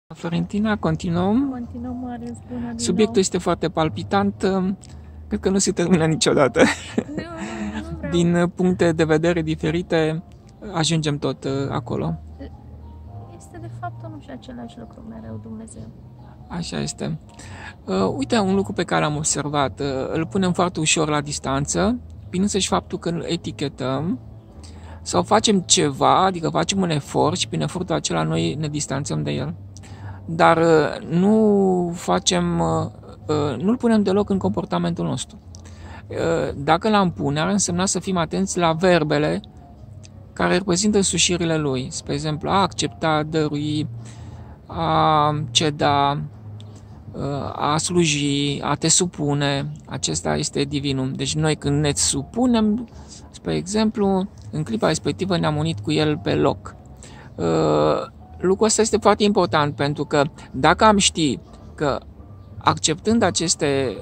Florentina, continuăm. Continuăm, Marius, bună din Subiectul nou. este foarte palpitant. Cred că nu se termină niciodată. Nu vreau. Din puncte de vedere diferite, ajungem tot acolo. Este de fapt unul și același lucru mereu, Dumnezeu. Așa este. Uite, un lucru pe care am observat. Îl punem foarte ușor la distanță, prin însăși faptul că îl etichetăm sau facem ceva, adică facem un efort și prin efortul acela noi ne distanțăm de el. Dar nu facem, nu-l punem deloc în comportamentul nostru. Dacă l-am pune, ar însemna să fim atenți la verbele care reprezintă însușirile lui. Spre exemplu, a accepta, a dărui, a ceda, a sluji, a te supune. Acesta este divinul. Deci noi când ne supunem, spre exemplu, în clipa respectivă ne-am unit cu el pe loc. Lucrul ăsta este foarte important, pentru că dacă am ști că acceptând aceste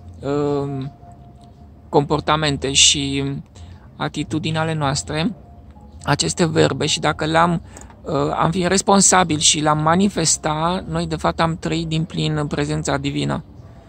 comportamente și atitudini ale noastre, aceste verbe, și dacă am fi responsabil și l-am manifesta, noi de fapt am trăit din plin prezența divină.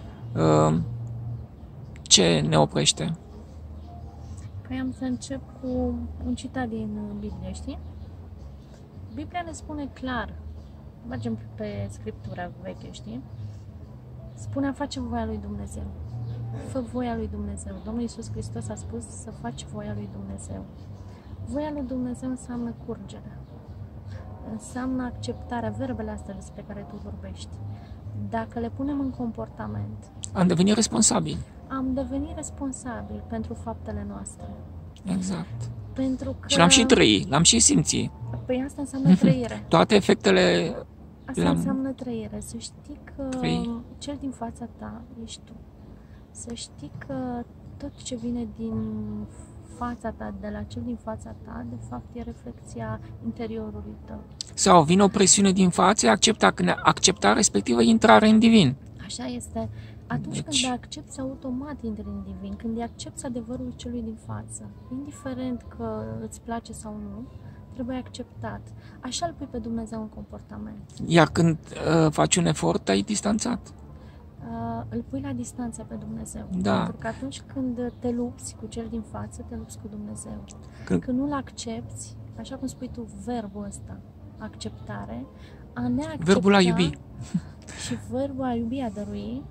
Ce ne oprește? Păi am să încep cu un citat din Biblie, știi? Biblia ne spune clar, mergem pe Scriptura veche, știi? Spune a face voia lui Dumnezeu. Fă voia lui Dumnezeu. Domnul Iisus Hristos a spus să faci voia lui Dumnezeu. Voia lui Dumnezeu înseamnă curgerea. Înseamnă acceptarea, verbele astea despre care tu vorbești. Dacă le punem în comportament, Am devenit responsabil. am devenit responsabil pentru faptele noastre. Exact. Pentru că... Și l-am și trăit, l-am și simțit. Păi asta înseamnă trăire. Toate efectele Asta înseamnă trăire. Să știi că cel din fața ta ești tu. Să știi că tot ce vine din fața ta, de la cel din fața ta, de fapt e reflecția interiorului tău. Sau vine o presiune din față, accepta respectivă intrare în divin. Așa este. Atunci când accepti, automat intri în divin. Când accepti adevărul celui din față, indiferent că îți place sau nu, trebuie acceptat. Așa îl pui pe Dumnezeu în comportament. Iar când faci un efort, ai distanțat. Îl pui la distanță pe Dumnezeu. Da. Pentru că atunci când te lupți cu cel din față, te lupți cu Dumnezeu. Când nu-l accepti, așa cum spui tu, verbul ăsta, acceptare, a neaccepta, verbul a iubi. Și verbul a iubi, a dărui,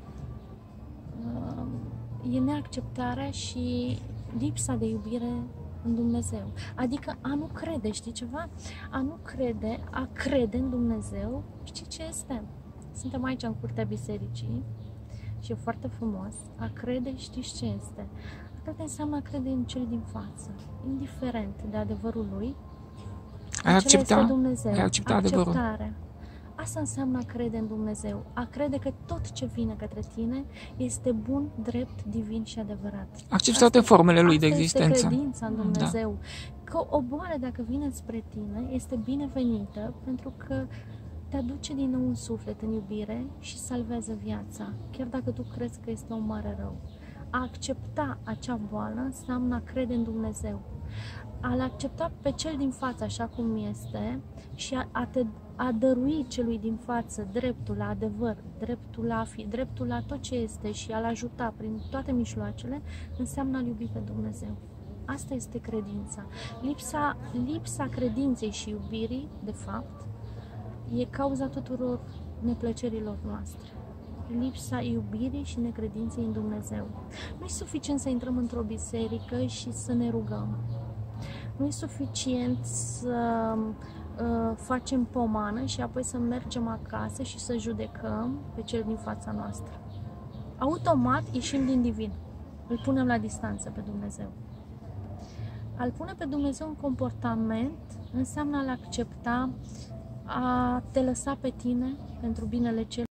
e neacceptarea și lipsa de iubire în Dumnezeu. Adică a nu crede, știi ceva? A nu crede, a crede în Dumnezeu, știi ce este? Suntem aici în curtea bisericii și e foarte frumos. A crede, știți ce este? A crede înseamnă a crede în cel din față, indiferent de adevărul lui. Ai acceptat Dumnezeu. Ai acceptat adevărul. Acceptarea. Asta înseamnă a crede în Dumnezeu. A crede că tot ce vine către tine este bun, drept, divin și adevărat. Accepți toate formele lui de existență. Asta este credința în Dumnezeu. Da. Că o boală, dacă vine spre tine, este binevenită pentru că te aduce din nou în suflet, în iubire și salvează viața, chiar dacă tu crezi că este un mare rău. A accepta acea boală înseamnă a crede în Dumnezeu. A-l accepta pe cel din față așa cum este și a dărui celui din față dreptul la adevăr, dreptul la a fi, dreptul la tot ce este și a-l ajuta prin toate mijloacele, înseamnă a-l iubi pe Dumnezeu. Asta este credința. Lipsa credinței și iubirii, de fapt, e cauza tuturor neplăcerilor noastre. Lipsa iubirii și necredinței în Dumnezeu. Nu e suficient să intrăm într-o biserică și să ne rugăm. Nu e suficient să facem pomană și apoi să mergem acasă și să judecăm pe cel din fața noastră. Automat ieșim din divin. Îl punem la distanță pe Dumnezeu. A-l pune pe Dumnezeu în comportament înseamnă a-l accepta, a te lăsa pe tine pentru binele cel